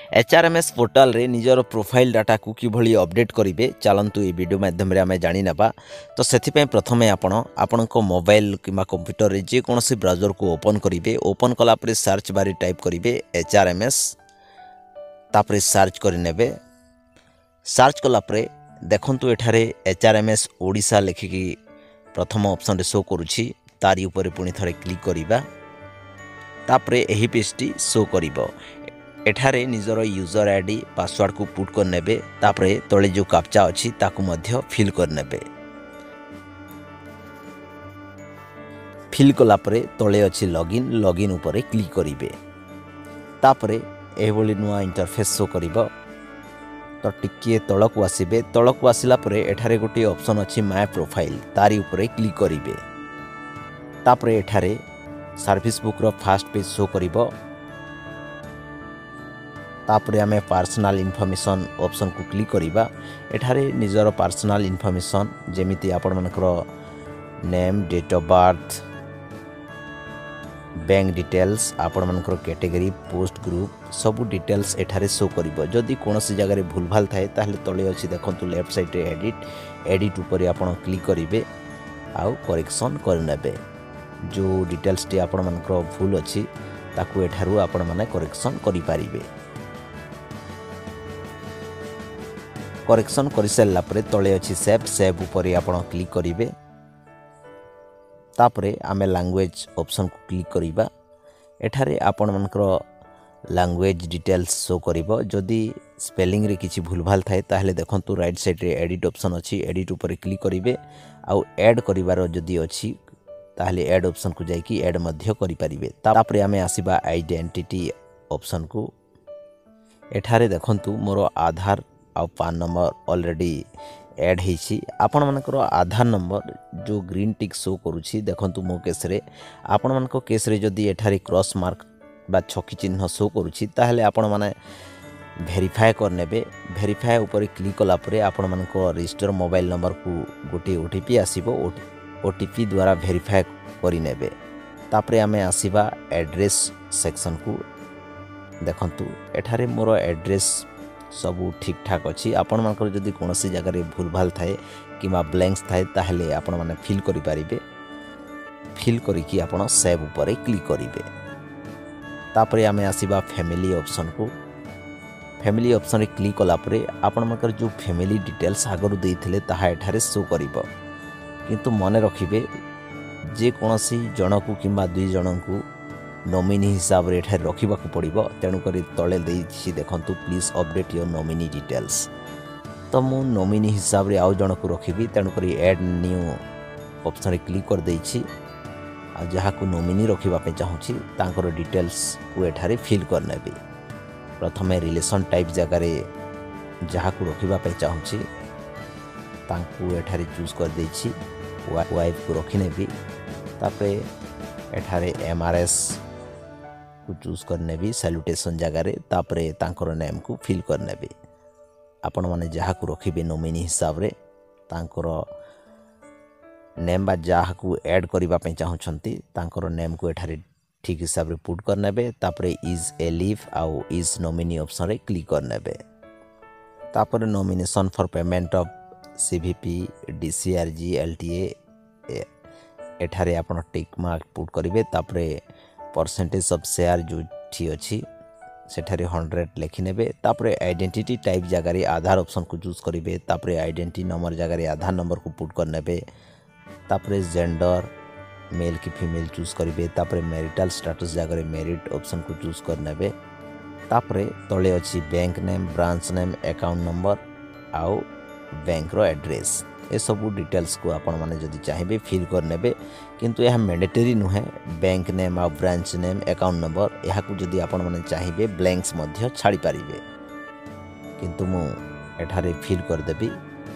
HRMS portal रे निजर profile data को किभली अपडेट करेंगे चलतु ये वीडियो माध्यम आम जानी ना। तो से प्रथम आपण मोबाइल कि कंप्यूटर रे जेकोसी ब्राउजर को ओपन करेंगे। ओपन कलापर सर्च बार टाइप करेंगे एचआरएमएस तापर सर्च करने। सर्च कलापर देखु एठारे एचआरएमएस ओडिशा लिखिकी प्रथम ऑप्शन रे शो करुछि। तारी ऊपर पुणी थरे क्लिक करिबा तापर एही पेजटी शो करिवो। एठारे निजर यूजर आईडी पासवर्ड को पुट करने। तापर तले जो कैप्चा अच्छी ताकू मध्य फिल करने। फिल कलापर तले अच्छी लॉगिन लॉगिन ऊपर क्लिक करेंगे। तापर एभली नुआ इंटरफेस शो करिवो। तो टिके तलक आसबे। तलक आसला परे एठारे गोटे ऑप्शन अच्छी माय प्रोफाइल तारी ऊपर क्लिक करेंगे। तापर एठारे सर्विस बुक रो फर्स्ट पेज शो करिवो। तापर आमे पर्सनल इनफॉरमेशन ऑप्शन को क्लिक करिबा। एठारे निजर पर्सनल इनफॉरमेशन जेमिति आपण मनकर name date of birth bank details आपण मनकर कैटेगरी पोस्ट ग्रुप सब डिटेल्स एठारे शो करिवो। जदि कोनोसी जगह रे भूल भाल थाए ताहले तळे अछि देखंतु लेफ्ट साइड रे एडिट ऊपर आपण क्लिक करिवे आउ करेक्शन करनेबे। जो डिटेल्स टी आपण मनकर भूल अछि ताकू एठारू आपण माने करेक्शन करि पारिबे। करेक्शन कर सारा पर तले अच्छी सेव ऊपर आपण क्लिक करेंगे। तापर आमे लैंग्वेज ऑप्शन को क्लिक करिबा। एठारे आपण मनकर लैंग्वेज डिटेल्स शो करिवो। जदि स्पेलिंग रे किछि भूल भाल थाए ताहले देखंतु राइट साइड रे एडिट ऑप्शन अच्छी एडिट ऊपर क्लिक करिवे आउ ऐड करिवार जदि अच्छी ताहले ऐड ऑप्शन को जाइकी ऐड मध्य करि परिबे। तापर आमे आसीबा आइडेंटिटी ऑप्शन को। एठारे देखंतु मोर आधार आ पान नंबर ऑलरेडी ऐड होइछि। आपण मानकर आधार नंबर जो ग्रीन टिक शो करुछि देखंतु मो केस रे आपण मानको केस रे जदि एठारे क्रॉस मार्क बा छकी चिन्ह शो करुछि ताहले आपण माने वेरीफाई करनेबे। वेरीफाई ऊपर क्लिक कला परे आपण मानको रजिस्टर मोबाइल नंबर को गोटे ओटीपी आसीबो। ओटीपी द्वारा वेरीफाई करि नेबे। तापरे आमे आसीबा एड्रेस सेक्शन को। देखंतु एठारे मोर एड्रेस सबू ठीक ठाक अच्छी। आपण मानकर जदि कोनोसी जगह रे भूल भाल थाए किमा ब्लैंक्स थाए ताहले आपण माने फिल करि पारिबे। फिल करिकी आपण सेव ऊपर क्लिक करिवे। तापरे आमे आसीबा फैमिली ऑप्शन को। फैमिली ऑप्शन रे क्लिक कला परे आपण मानकर जो फैमिली डिटेल्स आगरु देइथिले ताहा एठारे शो करिवो। किंतु मने रखिबे जे कोनोसी जनकू किमा दुई जनकू नॉमिनी हिसाब रे एठारे रखिबा को पड़िबो। तेणु करी तळे देइछि देखंतु please update your nominee details. तो मु नॉमिनी हिसाब रे आउ जण को रखिबी। तेणु करी ऐड न्यू ऑप्शन रे क्लिक कर देइछि। आ जहा को नॉमिनी रखिबा पे चाहूछि तांकर डिटेल्स को एठारे फिल करनेबी। प्रथमे रिलेशन टाइप जगह रे जहा को रखिबा पे चाहूछि तांकू एठारे चूज कर देइछि। वाइफ को रखिनेबी। तापरे एठारे एमआरएस को चूज करने भी सैल्यूटेशन जगह रे। तापरे तांकर नेम को फिल करने भी। आपण माने जहा को रखिबे नॉमिनी हिसाब रे तांकर नेम बा जहा को ऐड करिबा पे चाहछंती तांकर नेम को एठारे ठीक हिसाब रे पुट करने बे। तापरे इज ए लीव आउ इज नॉमिनी ऑप्शन रे क्लिक करने बे। तापरे nomination for payment of CVP DCRG LTA एठारे आपण टिक मार्क पुट करिवे। तापरे परसेंटेज ऑफ शेयर जो ठी अछि सेठारे 100 लिखि नेबे। तापरे आइडेंटिटी टाइप जगह रे आधार ऑप्शन को चूज करिवे। तापरे आइडेंटिटी नंबर जगह रे आधार नंबर को पुट करनेबे। तापरे जेंडर मेल की फीमेल चूज करिवे। तापरे मैरिटल स्टेटस जगह रे मैरिड ऑप्शन को चूज करनेबे। तापरे तळे अछि bank name branch name account number आउ बैंक रो एड्रेस। ए सब डिटेल्स को आपण माने जदि चाहिए फिल करनेबे। किंतु यह मैंडेटरी नुहे। बैंक नेम आ ब्रांच नेम अकाउंट नंबर यह को जदि आपण माने चाहिए ब्लैंक्स मध्य छाड़ी पारिबे। किंतु मु एठारे फिल कर देबी।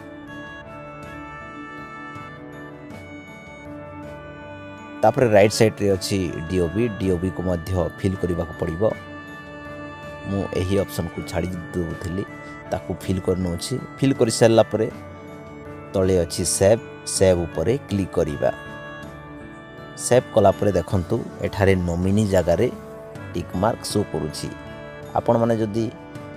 तापर राइट साइड रे अछि डीओबी को मध्य फिल करबा को पड़िबो। मु एही ऑप्शन को छाड़ी देउथिली ताकू फिल करनो अछि। फिल कर सारला परे तले अच्छी सेव ऊपर क्लिक करिबा। सेव कला परे देखंतु एठारे नॉमिनी जगह रे टिक मार्क शो करूछि। आपण माने जदि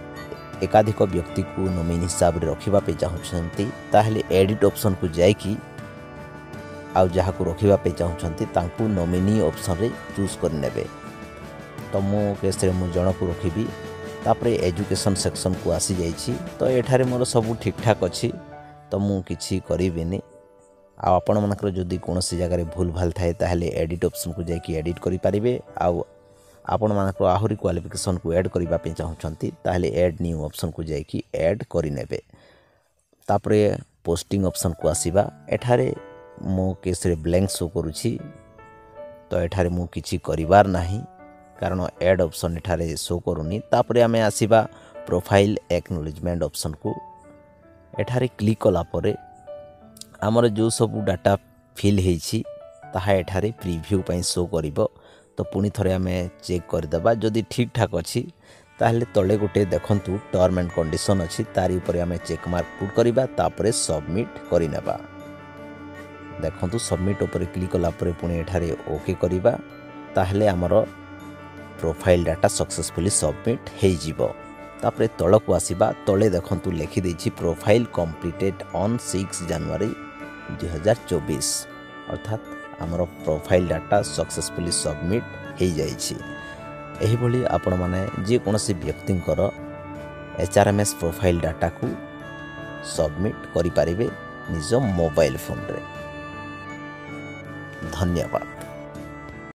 एकाधिक व्यक्ति को नॉमिनी हिसाब रे रखिबा पे चाहउछंती ताहले एडिट ऑप्शन को जाई कि आउ जहाँ को रखिबा पे चाहउछंती तांकू नॉमिनी ऑप्शन रे चूज कर नेबे। तो मो केस रे मु जण को रखिबी। तापरे एजुकेशन सेक्शन को आसी जाइछि। तो एठारे मोर सब ठीक ठाक अछि। तो मु किछि करिबिनी। आ आपण मानकर जदि कोनोसी जगह रे भूल भाल थाए ताहले एडिट ऑप्शन को जाई कि एडिट करि परिबे। आउ आपण मानकर आहुरी क्वालिफिकेशन को ऐड करिबा पे चाहउछंती ताहले ऐड न्यू ऑप्शन को जाई कि ऐड करि नेबे। तापरे पोस्टिंग ऑप्शन को आसीबा। एठारे मो केस रे ब्लैंक शो करूछि। तो एठारे मु किछि करिवार नाही कारण ऐड ऑप्शन एठारे शो करूनी। तापरे आमे आसीबा प्रोफाइल एक्नॉलेजमेंट ऑप्शन को। एठारे क्लिक कला परे हमर जो सब डाटा फिल हेछि ताहा एठारे प्रीव्यू पई शो करिवो। तो पुनी थरे आमे चेक कर देबा। जदि ठीक ठाक अछि ताहले तळे गोटे देखंतु टर्म एंड कंडीशन अछि तारी ऊपर आमे चेक मार्क पुट करिबा। तापरे सबमिट करि नेबा। देखंतु सबमिट ऊपर क्लिक कला परे पुनी एठारे ओके करिबा। ताहले हमर प्रोफाइल डाटा सक्सेसफुली सबमिट हेइ जिवो। तापरे तळक आसीबा। तळे देखंतु लिखि दैछि प्रोफाइल कंप्लीटेड ऑन 6 जनवरी 2024 अर्थात हमर प्रोफाइल डाटा सक्सेसफुली सबमिट हेइ जाइछि। एही भली आपण माने जे कोनोसी व्यक्तिंकर एचआरएमएस प्रोफाइल डाटा को सबमिट करि पारिबे निज मोबाइल फोन रे। धन्यवाद।